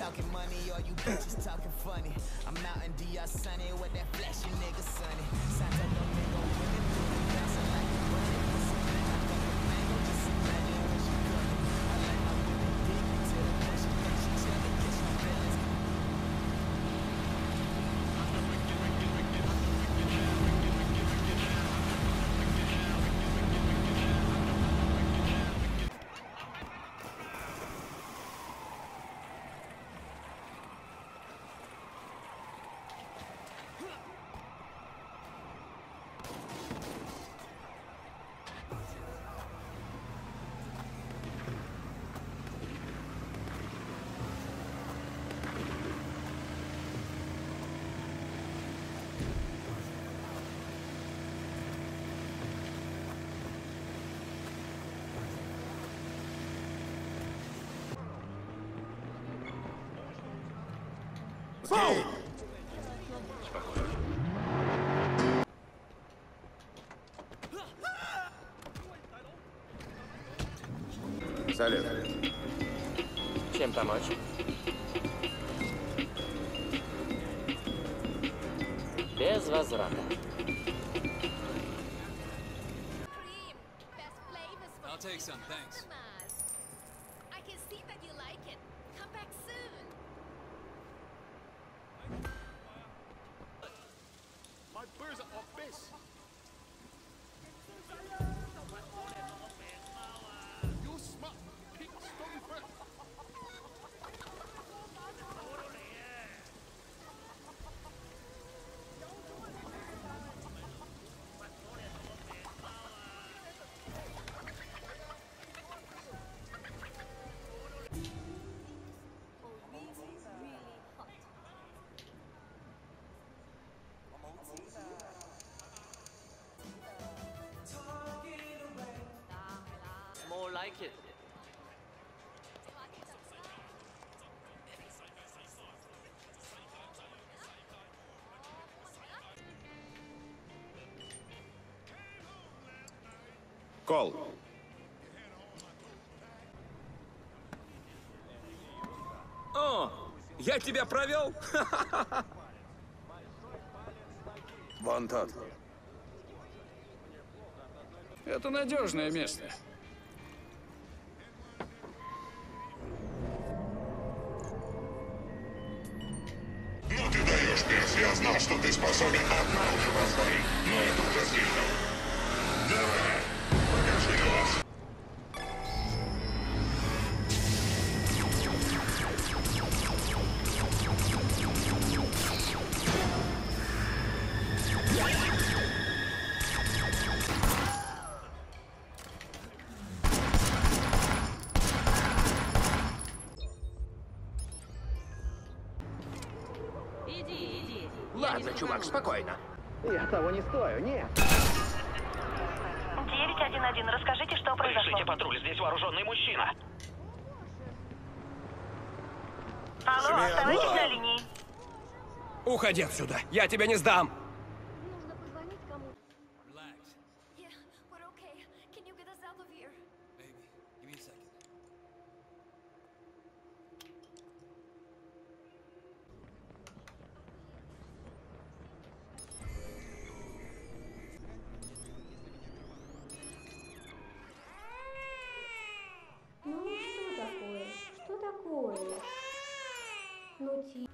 talking money or you bitches talking funny. I'm out in DR sunny with that flashy nigga sunny. Santa Domingo winning through the bouncing like a bunny. I fuck a mango, just imagine when she coming. I like my women deep to the point she thinks she chillin', catch no feelings. Фау! Салют. Чем помочь? Без возврата. I'll take some, thanks. I can see that you like it. Come back soon. My birds are off base. You smart pig stone bird. More like it. Кол. О, я тебя провел? Вон тот. Это надежное место. Ну ты даешь, Пес, я знал, что ты способен однажды повторить, но это уже слишком. Давай, покажи вас. Ладно, чувак, спокойно. Я того не стою, нет. 911, расскажите, что произошло. Пришлите патруль, здесь вооруженный мужчина. Алло, оставайтесь на линии. Уходи отсюда, я тебя не сдам. Нужно позвонить кому-то. Relax. Yeah, we're okay. Can you get us out of here? Baby, give me a second. Ну, что такое? Что такое? Ну, тихо.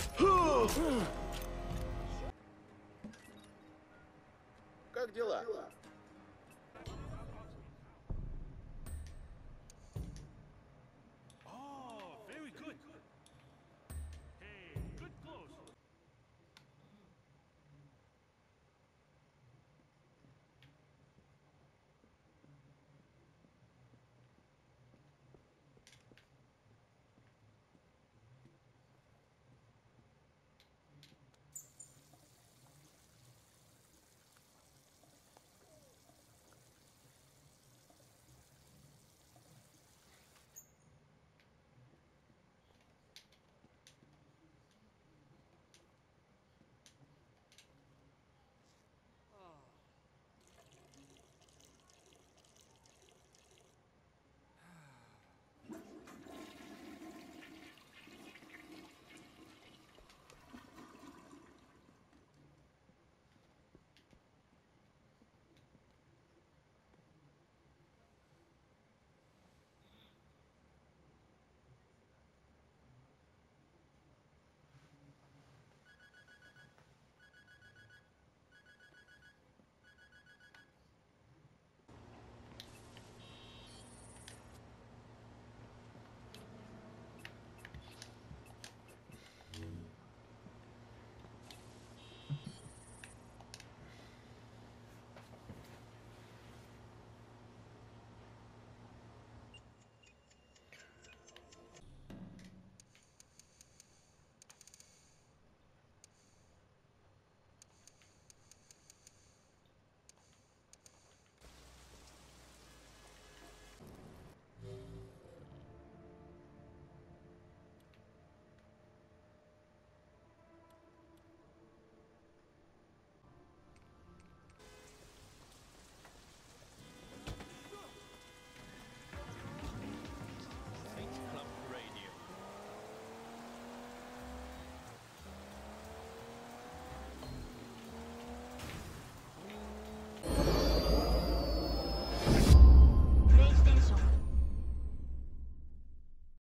Как дела?